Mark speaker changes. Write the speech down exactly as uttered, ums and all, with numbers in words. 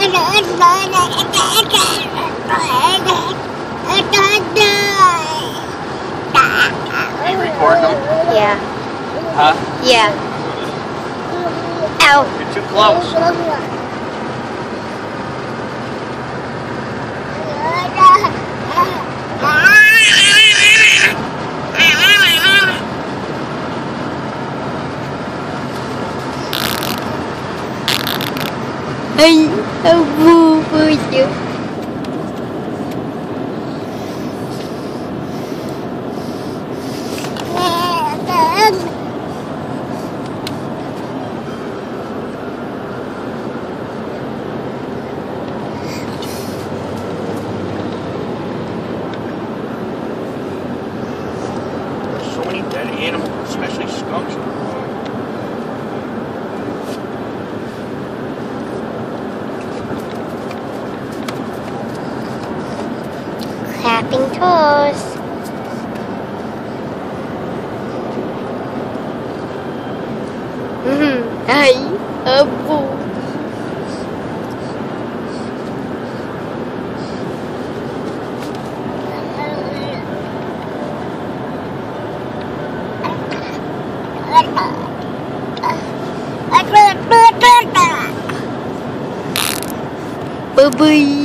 Speaker 1: Are you recording them?
Speaker 2: Yeah.
Speaker 1: Huh?
Speaker 2: Yeah. Ow.
Speaker 1: You're too close.
Speaker 2: Ay, abu puyo.
Speaker 1: So many dead animals, especially skunks.
Speaker 2: Clapping toes. Hmm. Ay, abu. Bye-bye.